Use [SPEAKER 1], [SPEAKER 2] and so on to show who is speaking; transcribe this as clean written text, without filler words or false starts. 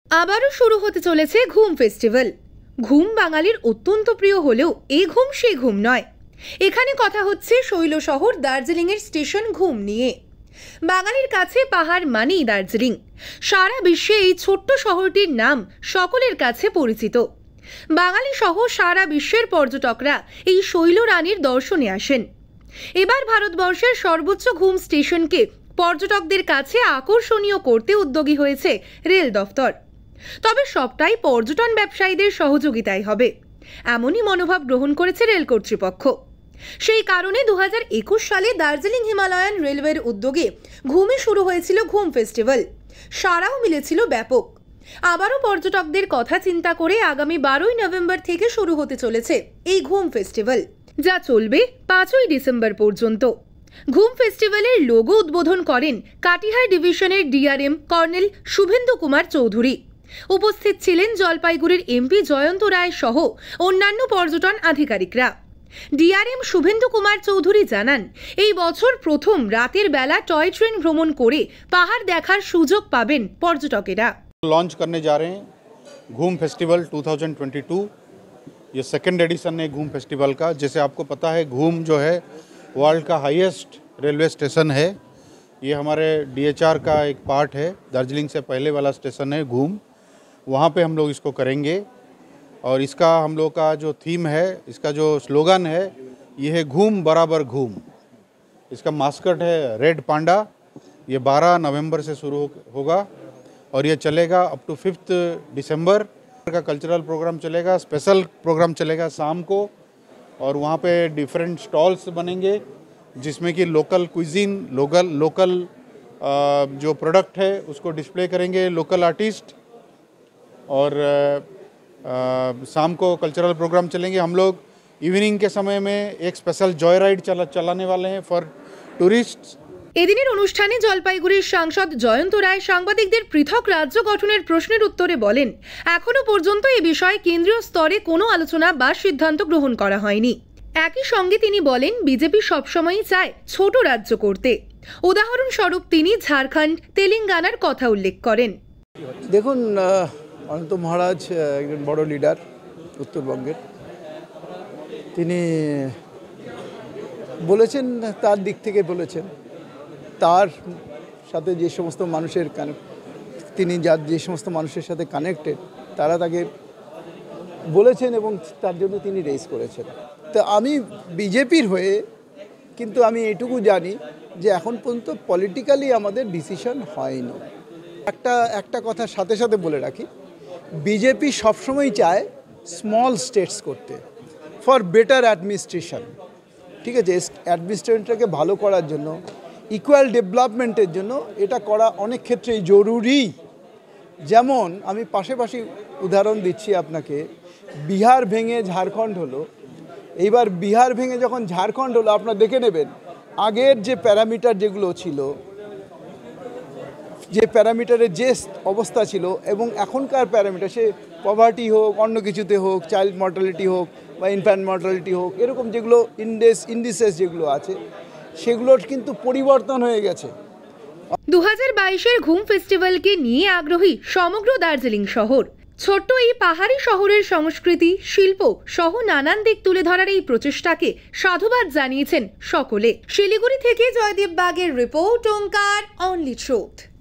[SPEAKER 1] আবারও শুরু হতে চলেছে ঘুম ফেস্টিভ্যাল। ঘুম বাঙালির অত্যন্ত প্রিয় হলেও এই ঘুম সেই ঘুম নয়। এখানে কথা হচ্ছে শৈল শহর দার্জিলিংয়ের স্টেশন ঘুম নিয়ে। বাঙালির কাছে পাহাড় মানেই দার্জিলিং। সারা বিশ্বে এই ছোট্ট শহরটির নাম সকলের কাছে পরিচিত। বাঙালি সহ সারা বিশ্বের পর্যটকরা এই শৈল রানীর দর্শনে আসেন। এবার ভারতবর্ষের সর্বোচ্চ ঘুম স্টেশনকে পর্যটকদের কাছে আকর্ষণীয় করতে উদ্যোগী হয়েছে রেল দফতর। তবে সবটাই পর্যটন ব্যবসায়ীদের সহযোগিতায় হবে, এমনই মনোভাব গ্রহণ করেছে রেল কর্তৃপক্ষ। সেই কারণে 2021 সালে দার্জিলিং হিমালয়ান রেলওয়ের উদ্যোগে ঘুমে শুরু হয়েছিল ঘুম ফেস্টিভ্যাল। সাড়াও মিলেছিল ব্যাপক। আবারও পর্যটকদের কথা চিন্তা করে আগামী 12ই নভেম্বর থেকে শুরু হতে চলেছে এই ঘুম ফেস্টিভ্যাল, যা চলবে 5ই ডিসেম্বর পর্যন্ত। ঘুম ফেস্টিভ্যালের লোগো উদ্বোধন করেন কাটিহার ডিভিশনের ডিআরএম কর্নেল শুভেন্দু কুমার চৌধুরী। উপস্থিত ছিলেন জলপাইগুড়ির এমপি জয়ন্ত রায় সহ অন্যান্য পর্যটন আধিকারিকরা। ডিআরএম শুভেন্দু কুমার চৌধুরী জানান, এই বছর প্রথম রাতের বেলা টয় ট্রেন ভ্রমণ করে পাহাড় দেখার সুযোগ পাবেন পর্যটকেরা।
[SPEAKER 2] लॉन्च करने जा रहे हैं घूम फेस्टिवल 2022। ये सेकंड एडिशन है घूम फेस्टिवल का। जैसे आपको पता है घूम जो है वर्ल्ड का हाईएस्ट रेलवे स्टेशन है। ये हमारे डीएचआर का एक पार्ट है। दार्जिलिंग से पहले वाला स्टेशन है घूम, वहाँ पे हम लोग इसको करेंगे। और इसका हम लोग का जो थीम है, इसका जो स्लोगन है, ये है घूम बराबर घूम। इसका मास्कट है रेड पांडा। ये 12 नवंबर से शुरू होगा और ये चलेगा अप टू 5 दिसंबर का। कल्चरल प्रोग्राम चलेगा, स्पेशल प्रोग्राम चलेगा शाम को। और वहाँ पे डिफरेंट स्टॉल्स बनेंगे जिसमें कि लोकल क्विजीन, लोकल जो प्रोडक्ट है उसको डिस्प्ले करेंगे लोकल आर्टिस्ट। और शाम को कल्चरल प्रोग्राम चलेंगे। हम लोग इवनिंग के समय में एक स्पेशल जॉय राइड चलाने वाले हैं फॉर टूरिस्ट्स।
[SPEAKER 1] এদিনের অনুষ্ঠানে জলপাইগুড়ির সাংসদ জয়ন্ত রায় সাংবাদিকদের পৃথক রাজ্য গঠনের প্রশ্নের উত্তরে বলেন, এখনো পর্যন্ত এ বিষয়ে কেন্দ্রীয় স্তরে কোনো আলোচনা বা সিদ্ধান্ত গ্রহণ করা হয়নি। একই সঙ্গে তিনি বলেন, বিজেপি সবসময়ই চায় ছোট রাজ্য করতে। উদাহরণস্বরূপ তিনি ঝাড়খণ্ড, তেলেঙ্গানার কথা উল্লেখ করেন।
[SPEAKER 3] দেখুন, অনন্ত মহারাজ একজন বড় লিডার উত্তরবঙ্গের। তিনি বলেছেন, তার দিক থেকে বলেছেন, তার সাথে যে সমস্ত মানুষের যে সমস্ত মানুষের সাথে কানেক্টেড তারা তাকে বলেছেন এবং তার জন্য তিনি রেজ করেছেন। তো আমি বিজেপির হয়ে কিন্তু আমি এটুকু জানি যে এখন পর্যন্ত পলিটিক্যালি আমাদের ডিসিশন হয়নি। একটা কথা সাথে সাথে বলে রাখি, বিজেপি সবসময় চায় স্মল স্টেটস করতে ফর বেটার অ্যাডমিনিস্ট্রেশন। ঠিক আছে, অ্যাডমিনিস্ট্রেশনটাকে ভালো করার জন্য, ইকুয়াল ডেভেলপমেন্টের জন্য এটা করা অনেক ক্ষেত্রেই জরুরি। যেমন আমি পাশাপাশি উদাহরণ দিচ্ছি আপনাকে, বিহার ভেঙে ঝাড়খণ্ড হলো। এইবার বিহার ভেঙে যখন ঝাড়খণ্ড হলো, আপনারা দেখে নেবেন আগের যে প্যারামিটার যেগুলো ছিল, যে প্যারামিটারের যে অবস্থা ছিল এবং এখনকার প্যারামিটার, সে পভার্টি হোক, অন্য কিছুতে হোক, চাইল্ড মর্টালিটি হোক বা ইনফ্যান্ট মর্টালিটি হোক, এরকম যেগুলো ইন্ডিসেস যেগুলো আছে সেগুলোর কিন্তু পরিবর্তন হয়ে গেছে।
[SPEAKER 1] 2022-এর ঘুম ফেস্টিভ্যালকে নিয়ে আগ্রহী সমগ্র দার্জিলিং শহর। ছোট্ট এই পাহাড়ি শহরের সংস্কৃতি, শিল্প সহ নানান দিক তুলে ধরার এই প্রচেষ্টাকে সাধুবাদ জানিয়েছেন সকলে। শিলিগুড়ি থেকে জয়দীপ বাগের রিপোর্ট, ওঙ্কার অনলি ট্রুথ।